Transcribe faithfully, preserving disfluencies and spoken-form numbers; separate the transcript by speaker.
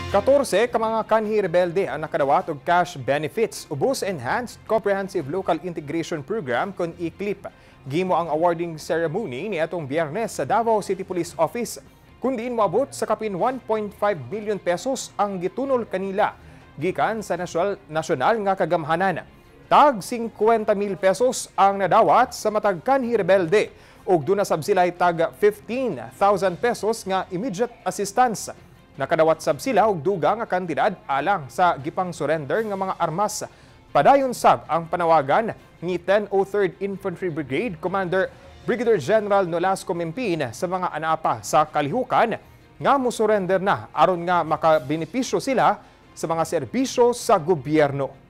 Speaker 1: katorse ka mga kanhi rebelde ang nakadawat og cash benefits ubos Enhanced Comprehensive Local Integration Program kon I C L I P. Gimo ang awarding ceremony ni atong Biyernes sa Davao City Police Office. Kundi moabot sa kapin one point five billion pesos ang gitunol kanila gikan sa nasyonal, nasyonal nga kagamhanan. Tag fifty mil pesos ang nadawat sa matag kanhi rebelde ug duna sab sila tag fifteen thousand pesos nga immediate assistance. Nakadawat sab sila og duga nga kantidad alang sa gipang surrender nga mga armas. Padayon sab ang panawagan ni ten oh third Infantry Brigade Commander Brigadier General Nolasco Mempin sa mga anapa sa kalihukan nga mo surrender na aron nga makabenepisyo sila sa mga serbisyo sa gobyerno.